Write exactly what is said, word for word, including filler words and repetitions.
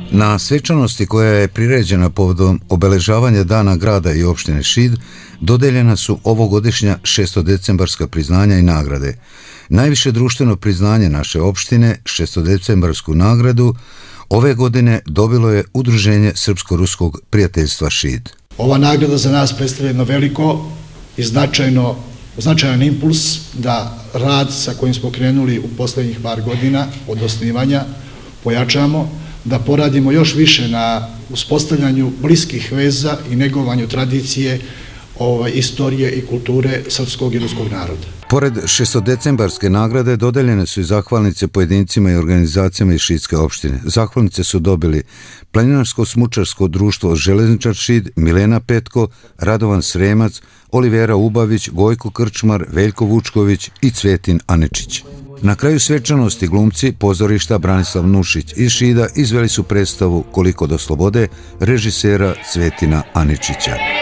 Na svečanosti koja je priređena povodom obeležavanja Dana grada i opštine Šid, dodeljena su ovogodišnja šestodecembarska priznanja i nagrade. Najviše društveno priznanje naše opštine, šestodecembarsku nagradu, ove godine dobilo je Udruženje Srpsko-ruskog prijateljstva Šid. Ova nagrada za nas predstavlja jedno veliko i značajno, značajan impuls da rad sa kojim smo krenuli u poslednjih par godina od osnivanja pojačamo, da poradimo još više na uspostavljanju bliskih veza i negovanju tradicije, istorije i kulture srpskog i ruskog naroda. Pored šestodecembarske nagrade dodeljene su i zahvalnice pojedincima i organizacijama iz Šidske opštine. Zahvalnice su dobili Planinarsko-smučarsko društvo Železničar Šid, Milena Petko, Radovan Sremac, Olivera Ubavić, Gojko Krčmar, Veljko Vučković i Cvetin Anečić. Na kraju svečanosti glumci pozorišta Branislav Nušić iz Šida izveli su predstavu Koliko do slobode režisera Cvetina Anečića.